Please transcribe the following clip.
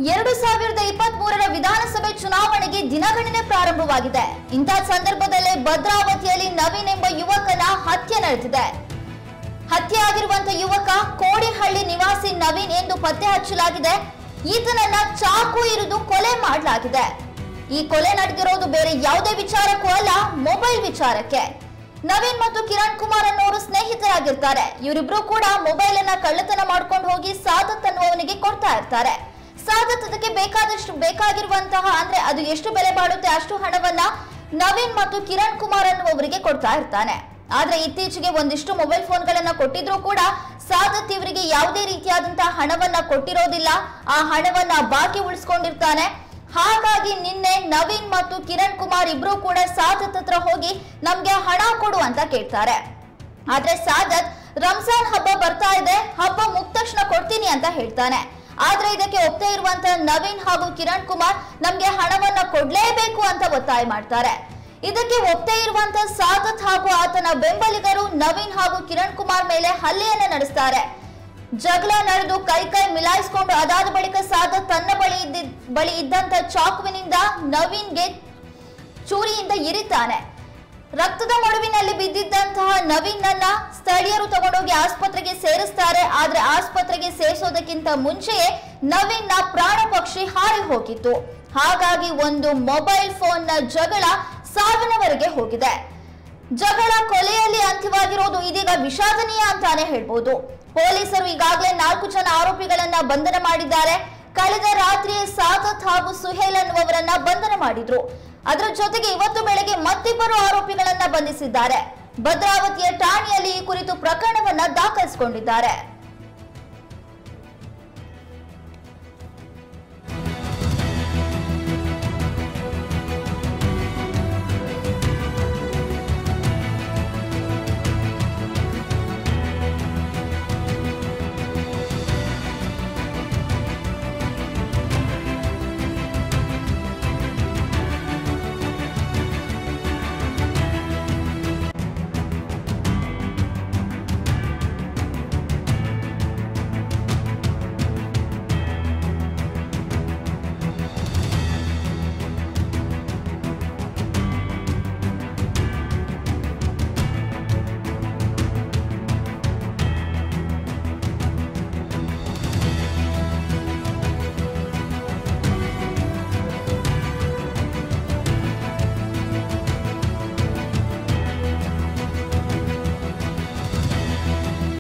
2023ರ ವಿಧಾನಸಭೆ ಚುನಾವಣೆಗೆ ದಿನಗಣನೆ ಪ್ರಾರಂಭವಾಗಿದೆ. ಇಂತಹ ಸಂದರ್ಭದಲ್ಲೇ ಭದ್ರಾವತಿಯಲ್ಲಿ ನವೀನ್ ಎಂಬ ಯುವಕನ ಹತ್ಯೆ ನಡೆದಿದೆ. ಹತ್ಯೆಯಾಗಿರುವಂತಹ ಯುವಕ ಕೋಡಿಹಳ್ಳಿ ನಿವಾಸಿ ನವೀನ್ ಎಂದು ಪತ್ತೆ ಹಚ್ಚಲಾಗಿದೆ. ಈತನನ್ನ ಚಾಕು ಇರಿದು ಕೊಲೆ ಮಾಡಲಾಗಿದೆ. ಈ ಕೊಲೆ ನಡೆದಿರೋದು ಬೇರೆ ಯಾವುದೇ ವಿಚಾರಕ್ಕೂ ಅಲ್ಲ, ಮೊಬೈಲ್ ವಿಚಾರಕ್ಕೆ. ನವೀನ್ ಮತ್ತು ಕಿರಣ್ ಕುಮಾರ್ ಅನ್ನೋರು ಸ್ನೇಹಿತರಾಗಿರ್ತಾರೆ. ಇವರಿಬ್ರು ಕೂಡ ಮೊಬೈಲ್ ಅನ್ನ ಕಳ್ಳತನ ಮಾಡ್ಕೊಂಡು ಹೋಗಿ ಸಾದತ್ ಅನ್ನುವವನಿಗೆ ಕೊಡ್ತಾ ಇರ್ತಾರೆ. ಸಾದತ್ ಅದಕ್ಕೆ ಬೇಕಾಗಿರುವಂತಹ ಅಂದ್ರೆ ಅದು ಎಷ್ಟು ಬೆಲೆ ಬಾಳುತ್ತೆ ಅಷ್ಟು ಹಣವನ್ನ ನವೀನ್ ಮತ್ತು ಕಿರಣ್ ಕುಮಾರ್ ಅನ್ನುವವರಿಗೆ ಕೊಡ್ತಾ ಇರ್ತಾನೆ. ಆದ್ರೆ ಇತ್ತೀಚೆಗೆ ಒಂದಿಷ್ಟು ಮೊಬೈಲ್ ಫೋನ್ಗಳನ್ನ ಕೊಟ್ಟಿದ್ರು ಕೂಡ ಸಾದತ್ ಇವರಿಗೆ ಯಾವುದೇ ರೀತಿಯಾದಂತಹ ಹಣವನ್ನ ಕೊಟ್ಟಿರೋದಿಲ್ಲ. ಆ ಹಣವನ್ನ ಬಾಕಿ ಉಳಿಸ್ಕೊಂಡಿರ್ತಾನೆ. ಹಾಗಾಗಿ ನಿನ್ನೆ ನವೀನ್ ಮತ್ತು ಕಿರಣ್ ಕುಮಾರ್ ಇಬ್ರು ಕೂಡ ಸಾದತ್ ಹತ್ರ ಹೋಗಿ ನಮ್ಗೆ ಹಣ ಕೊಡು ಅಂತ ಕೇಳ್ತಾರೆ. ಆದ್ರೆ ಸಾದತ್ ರಂಜಾನ್ ಹಬ್ಬ ಬರ್ತಾ ಇದೆ, ಹಬ್ಬ ಮುಗಿದ ತಕ್ಷಣ ಕೊಡ್ತೀನಿ ಅಂತ ಹೇಳ್ತಾನೆ. ಆದ್ರೆ ಇದಕ್ಕೆ ಒಪ್ತಾ ಇರುವಂತ ನವೀನ್ ಹಾಗೂ ಕಿರಣ್ ಕುಮಾರ್ ನಮ್ಗೆ ಹಣವನ್ನ ಕೊಡ್ಲೇಬೇಕು ಅಂತ ಒತ್ತಾಯ ಮಾಡ್ತಾರೆ. ಇದಕ್ಕೆ ಒಪ್ತಾ ಇರುವಂತ ಸಾದತ್ ಹಾಗೂ ಆತನ ಬೆಂಬಲಿಗರು ನವೀನ್ ಹಾಗೂ ಕಿರಣ್ ಕುಮಾರ್ ಮೇಲೆ ಹಲ್ಲೆಯನ್ನ ನಡೆಸ್ತಾರೆ. ಜಗಳ ನಡೆದು ಕೈ ಮಿಲಾಯಿಸಿಕೊಂಡು ಅದಾದ ಬಳಿಕ ಸಾದತ್ ತನ್ನ ಬಳಿ ಇದ್ದಂತ ಚಾಕುವಿನಿಂದ ನವೀನ್ಗೆ ಚೂರಿಯಿಂದ ಇರಿತಾನೆ. ರಕ್ತದ ಮಡುವಿನಲ್ಲಿ ಬಿದ್ದಿದ್ದಂತಹ ನವೀನ್ನನ್ನ ಸ್ಥಳೀಯರು ತಗೊಂಡೋಗಿ ಆಸ್ಪತ್ರೆಗೆ ಸೇರಿಸ್ತಾರೆ. ಆದ್ರೆ ಆಸ್ಪತ್ರೆಗೆ ಸೇರಿಸೋದಕ್ಕಿಂತ ಮುಂಚೆಯೇ ನವೀನ್ನ ಪ್ರಾಣ ಪಕ್ಷಿ ಹಾರಿ ಹೋಗಿತ್ತು. ಹಾಗಾಗಿ ಒಂದು ಮೊಬೈಲ್ ಫೋನ್ ನ ಜಗಳ ಸಾವಿನವರೆಗೆ ಹೋಗಿದೆ. ಜಗಳ ಕೊಲೆಯಲ್ಲಿ ಅಂತ್ಯವಾಗಿರೋದು ಇದೀಗ ವಿಷಾದನೀಯ ಅಂತಾನೆ ಹೇಳ್ಬೋದು. ಪೊಲೀಸರು ಈಗಾಗಲೇ 4 ಜನ ಆರೋಪಿಗಳನ್ನ ಬಂಧನ ಮಾಡಿದ್ದಾರೆ. ಕಳೆದ ರಾತ್ರಿ ಸಾದತ್ ಹಾಗೂ ಸುಹೇಲ್ ಅನ್ನುವವರನ್ನ ಬಂಧನ ಮಾಡಿದ್ರು. ಅದರ ಜೊತೆಗೆ ಇವತ್ತು ಬೆಳಗ್ಗೆ ಮತ್ತಿಬ್ಬರು ಆರೋಪಿಗಳನ್ನ ಬಂಧಿಸಿದ್ದಾರೆ. ಭದ್ರಾವತಿಯ ಠಾಣೆಯಲ್ಲಿ ಈ ಕುರಿತು ಪ್ರಕರಣವನ್ನ ದಾಖಲಿಸಿಕೊಂಡಿದ್ದಾರೆ.